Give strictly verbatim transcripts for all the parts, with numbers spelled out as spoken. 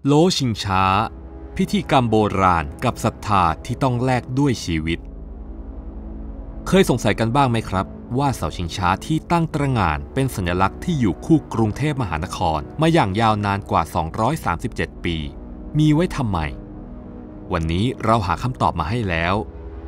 โลชิงช้าพิธีกรรมโบราณกับศรัทธาที่ต้องแลกด้วยชีวิตเคยสงสัยกันบ้างไหมครับว่าเสาชิงช้าที่ตั้งตระหง่านเป็นสัญลักษณ์ที่อยู่คู่กรุงเทพมหานครมาอย่างยาวนานกว่าสองร้อยสามสิบเจ็ดปีมีไว้ทำไมวันนี้เราหาคำตอบมาให้แล้ว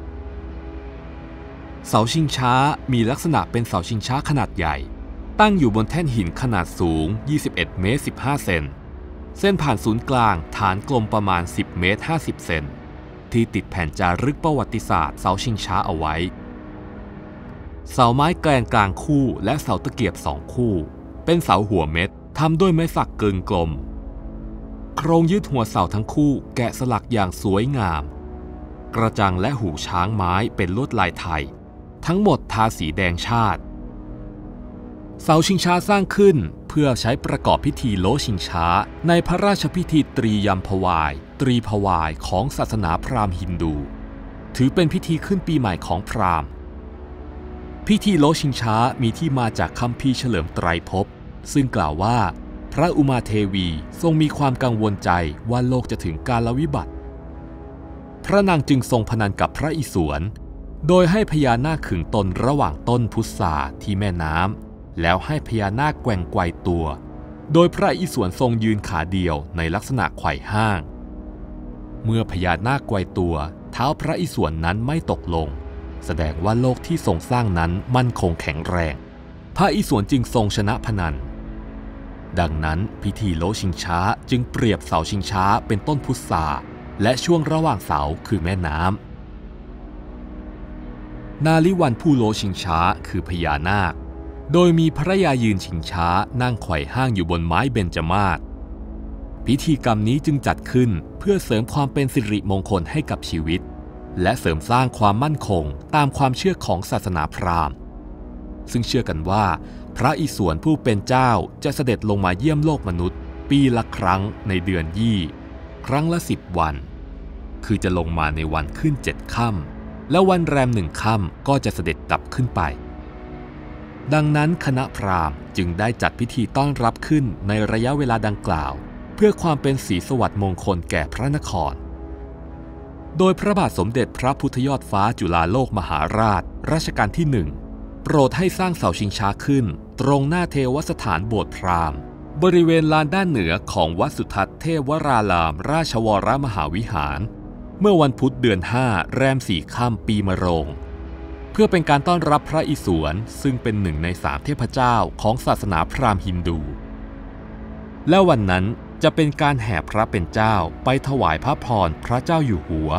เสาชิงช้ามีลักษณะเป็นเสาชิงช้าขนาดใหญ่ตั้งอยู่บนแท่นหินขนาดสูงยี่สิบเอ็ดเมตรสิบห้าเซนเส้นผ่านศูนย์กลางฐานกลมประมาณสิบเมตรห้าสิบเซนที่ติดแผ่นจารึกประวัติศาสตร์เสาชิงช้าเอาไว้เสาไม้แกนกลางคู่และเสาตะเกียบสองคู่เป็นเสาหัวเม็ดทำด้วยไม้สักเกินกลมโครงยึดหัวเสาทั้งคู่แกะสลักอย่างสวยงามกระจังและหูช้างไม้เป็นลวดลายไทยทั้งหมดทาสีแดงชาติเสาชิงช้าสร้างขึ้นเพื่อใช้ประกอบพิธีโลชิงช้าในพระราชพิธีตรียมพวายตรีพวายของศาสนาพราหมณ์ฮินดูถือเป็นพิธีขึ้นปีใหม่ของพราหมณ์พิธีโลชิงช้ามีที่มาจากคัมภีร์เฉลิมไตรภพซึ่งกล่าวว่าพระอุมาเทวีทรงมีความกังวลใจว่าโลกจะถึงกาลวิบัติพระนางจึงทรงพนันกับพระอิศวรโดยให้พญานาคขึงตนระหว่างต้นพุทราที่แม่น้ำแล้วให้พญานาคแกว่งไกวตัวโดยพระอิศวรทรงยืนขาเดียวในลักษณะไขว่ห้างเมื่อพญานาคไกวตัวเท้าพระอิศวรนั้นไม่ตกลงแสดงว่าโลกที่ทรงสร้างนั้นมั่นคงแข็งแรงพระอิศวรจึงทรงชนะพนันดังนั้นพิธีโลชิงช้าจึงเปรียบเสาชิงช้าเป็นต้นพุทราและช่วงระหว่างเสาคือแม่น้ำนาลิวันผู้โลชิงช้าคือพญานาคโดยมีพระยายืนชิงช้านั่งไขว่ห้างอยู่บนไม้เบญจมาศพิธีกรรมนี้จึงจัดขึ้นเพื่อเสริมความเป็นสิริมงคลให้กับชีวิตและเสริมสร้างความมั่นคงตามความเชื่อของศาสนาพราหมณ์ซึ่งเชื่อกันว่าพระอิศวรผู้เป็นเจ้าจะเสด็จลงมาเยี่ยมโลกมนุษย์ปีละครั้งในเดือนยี่ครั้งละสิบวันคือจะลงมาในวันขึ้นเจ็ดค่ำและวันแรมหนึ่งค่ำก็จะเสด็จกลับขึ้นไปดังนั้นคณะพราหมณ์จึงได้จัดพิธีต้อนรับขึ้นในระยะเวลาดังกล่าวเพื่อความเป็นศรีสวัสดิ์มงคลแก่พระนครโดยพระบาทสมเด็จพระพุทธยอดฟ้าจุฬาโลกมหาราชรัชกาลที่หนึ่งโปรดให้สร้างเสาชิงช้าขึ้นตรงหน้าเทวสถานโบสถ์พราหมณ์บริเวณลานด้านเหนือของวัดสุทัศน์เทพวรารามราชวรมหาวิหารเมื่อวันพุธเดือนห้าแรมสี่ค่ำปีมะโรงเพื่อเป็นการต้อนรับพระอิศวรซึ่งเป็นหนึ่งในสามเทพเจ้าของศาสนาพราหมณ์ฮินดูและวันนั้นจะเป็นการแห่พระเป็นเจ้าไปถวายพระพรพระเจ้าอยู่หัว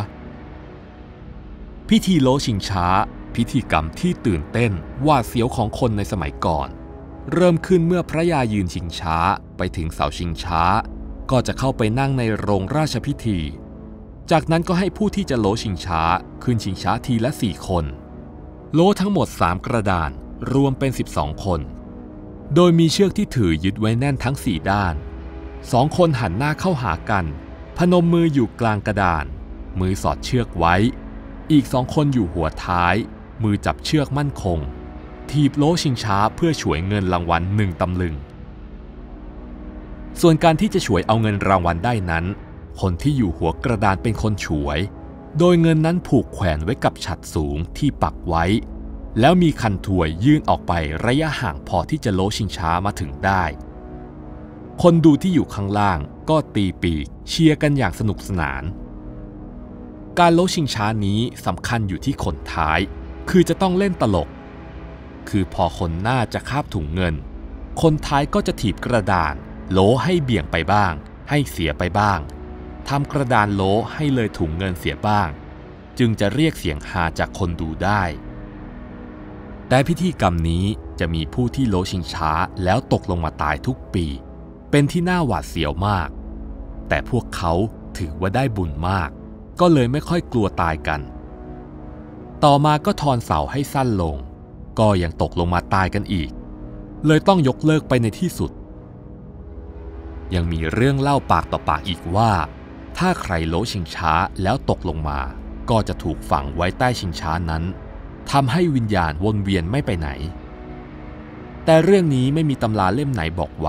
พิธีโลชิงช้าพิธีกรรมที่ตื่นเต้นหวาดเสียวของคนในสมัยก่อนเริ่มขึ้นเมื่อพระยายืนชิงช้าไปถึงเสาชิงช้าก็จะเข้าไปนั่งในโรงราชพิธีจากนั้นก็ให้ผู้ที่จะโลชิงช้าขึ้นชิงช้าทีละสี่คนโลทั้งหมดสามกระดานรวมเป็นสิบสองคนโดยมีเชือกที่ถือยึดไว้แน่นทั้งสี่ด้านสองคนหันหน้าเข้าหากันพนมมืออยู่กลางกระดานมือสอดเชือกไว้อีกสองคนอยู่หัวท้ายมือจับเชือกมั่นคงถีบโลชิงช้าเพื่อฉวยเงินรางวัลหนึ่งตำลึงส่วนการที่จะฉวยเอาเงินรางวัลได้นั้นคนที่อยู่หัวกระดานเป็นคนฉวยโดยเงินนั้นผูกแขวนไว้กับฉัตรสูงที่ปักไว้แล้วมีคันถวยยื่นออกไประยะห่างพอที่จะโลชิงช้ามาถึงได้คนดูที่อยู่ข้างล่างก็ตีปีกเชียร์กันอย่างสนุกสนานการโลชิงช้านี้สำคัญอยู่ที่คนท้ายคือจะต้องเล่นตลกคือพอคนหน้าจะคาบถุงเงินคนท้ายก็จะถีบกระดานโลให้เบี่ยงไปบ้างให้เสียไปบ้างทำกระดานโลให้เลยถุงเงินเสียบ้างจึงจะเรียกเสียงฮาจากคนดูได้แต่พิธีกรรมนี้จะมีผู้ที่โลชิงช้าแล้วตกลงมาตายทุกปีเป็นที่น่าหวาดเสียวมากแต่พวกเขาถือว่าได้บุญมากก็เลยไม่ค่อยกลัวตายกันต่อมาก็ทอนเสาให้สั้นลงก็ยังตกลงมาตายกันอีกเลยต้องยกเลิกไปในที่สุดยังมีเรื่องเล่าปากต่อปากอีกว่าถ้าใครโลชิงช้าแล้วตกลงมาก็จะถูกฝังไว้ใต้ชิงช้านั้นทำให้วิญญาณวนเวียนไม่ไปไหนแต่เรื่องนี้ไม่มีตำราเล่มไหนบอกไว้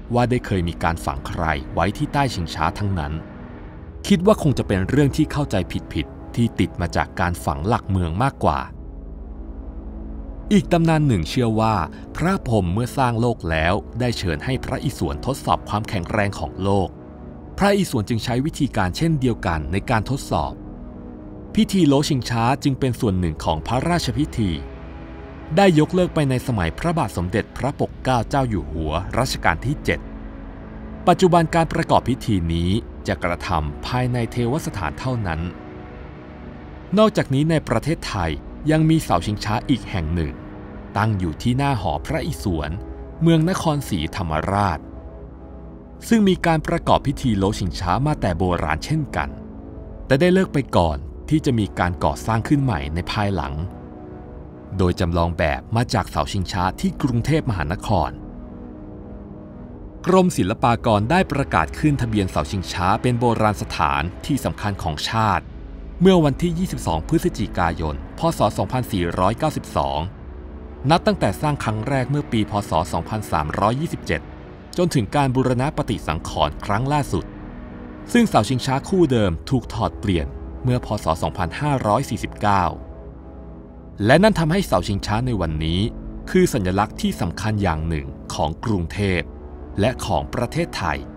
ว่าได้เคยมีการฝังใครไว้ที่ใต้ชิงช้าทั้งนั้นคิดว่าคงจะเป็นเรื่องที่เข้าใจผิดๆที่ติดมาจากการฝังหลักเมืองมากกว่าอีกตำนานหนึ่งเชื่อว่าพระพรหมเมื่อสร้างโลกแล้วได้เชิญให้พระอิศวรทดสอบความแข็งแรงของโลกพระอิศวรจึงใช้วิธีการเช่นเดียวกันในการทดสอบพิธีโลชิงช้าจึงเป็นส่วนหนึ่งของพระราชพิธีได้ยกเลิกไปในสมัยพระบาทสมเด็จพระปกเกล้าเจ้าอยู่หัวรัชกาลที่เจ็ดปัจจุบันการประกอบพิธีนี้จะกระทำภายในเทวสถานเท่านั้นนอกจากนี้ในประเทศไทยยังมีเสาชิงช้าอีกแห่งหนึ่งตั้งอยู่ที่หน้าหอพระอิศวรเมืองนครศรีธรรมราชซึ่งมีการประกอบพิธีโลชิงช้ามาแต่โบราณเช่นกันแต่ได้เลิกไปก่อนที่จะมีการก่อสร้างขึ้นใหม่ในภายหลังโดยจำลองแบบมาจากเสาชิงช้าที่กรุงเทพมหานครกรมศิลปากรได้ประกาศขึ้นทะเบียนเสาชิงช้าเป็นโบราณสถานที่สำคัญของชาติเมื่อวันที่ยี่สิบสองพฤศจิกายนพ.ศ. สองพันสี่ร้อยเก้าสิบสองนับตั้งแต่สร้างครั้งแรกเมื่อปีพ.ศ. สองพันสามร้อยยี่สิบเจ็ดจนถึงการบูรณะปฏิสังขรณ์ครั้งล่าสุดซึ่งเสาชิงช้าคู่เดิมถูกถอดเปลี่ยนเมื่อพ.ศ. สองพันห้าร้อยสี่สิบเก้าและนั่นทำให้เสาชิงช้าในวันนี้คือสัญลักษณ์ที่สำคัญอย่างหนึ่งของกรุงเทพและของประเทศไทย